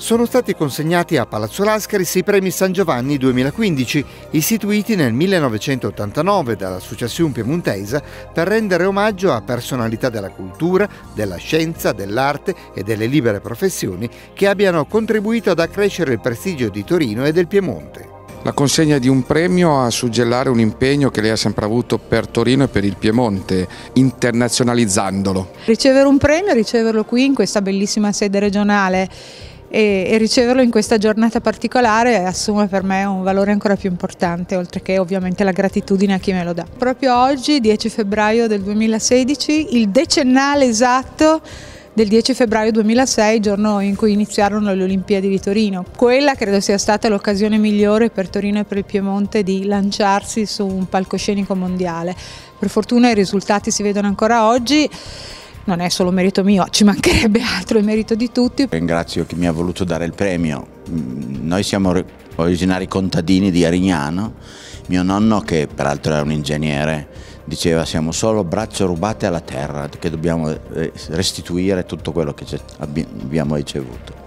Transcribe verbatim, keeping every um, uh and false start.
Sono stati consegnati a Palazzo Lascaris i premi San Giovanni duemilaquindici, istituiti nel millenovecentottantanove dall'Associazione Piemontesa per rendere omaggio a personalità della cultura, della scienza, dell'arte e delle libere professioni che abbiano contribuito ad accrescere il prestigio di Torino e del Piemonte. La consegna di un premio a suggellare un impegno che lei ha sempre avuto per Torino e per il Piemonte, internazionalizzandolo. Ricevere un premio, riceverlo qui in questa bellissima sede regionale e, e riceverlo in questa giornata particolare assume per me un valore ancora più importante, oltre che ovviamente la gratitudine a chi me lo dà. Proprio oggi, dieci febbraio del duemilasedici, il decennale esatto del dieci febbraio duemilasei, giorno in cui iniziarono le Olimpiadi di Torino. Quella credo sia stata l'occasione migliore per Torino e per il Piemonte di lanciarsi su un palcoscenico mondiale. Per fortuna i risultati si vedono ancora oggi, non è solo merito mio, ci mancherebbe altro, è merito di tutti. Ringrazio chi mi ha voluto dare il premio. Noi siamo originari contadini di Arignano. Mio nonno, che peraltro era un ingegnere, diceva: siamo solo braccia rubate alla terra, che dobbiamo restituire tutto quello che abbiamo ricevuto.